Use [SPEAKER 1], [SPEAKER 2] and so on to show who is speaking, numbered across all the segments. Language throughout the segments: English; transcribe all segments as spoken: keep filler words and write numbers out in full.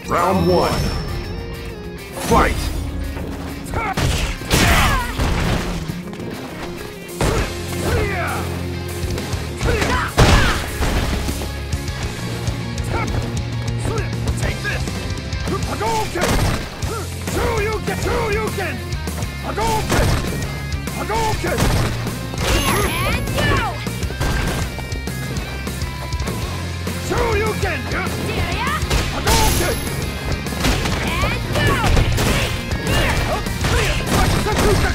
[SPEAKER 1] Round one. Fight!
[SPEAKER 2] Take this! Hadouken! Shoryuken! Shoryuken! Hadouken! Hadouken!
[SPEAKER 3] And go!
[SPEAKER 2] Shoryuken!
[SPEAKER 3] Syria!
[SPEAKER 2] Hadouken!
[SPEAKER 3] And go!
[SPEAKER 2] Hadouken!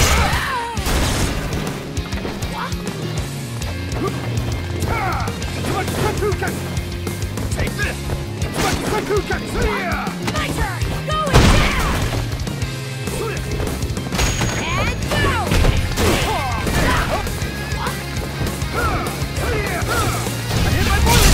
[SPEAKER 2] Take this! Hadouken!
[SPEAKER 3] My turn! Going down! And go!
[SPEAKER 2] I hit my bullet!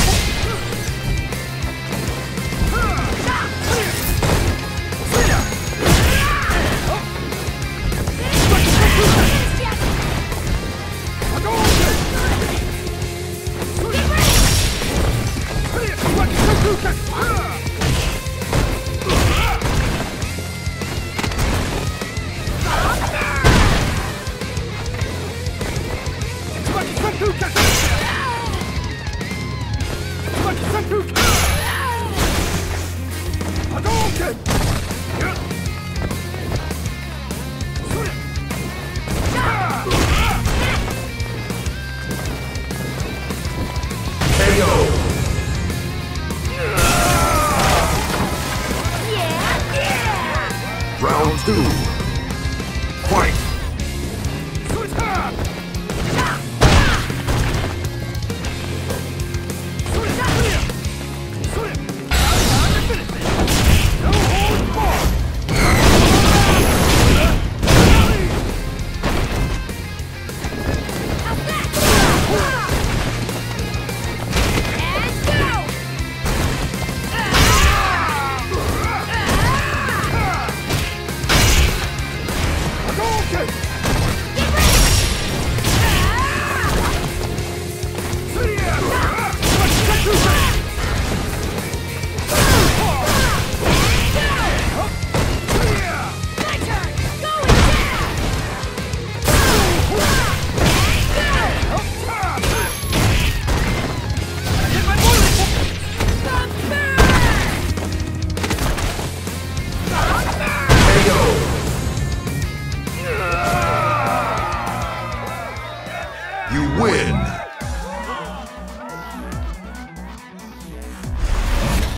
[SPEAKER 1] Round two.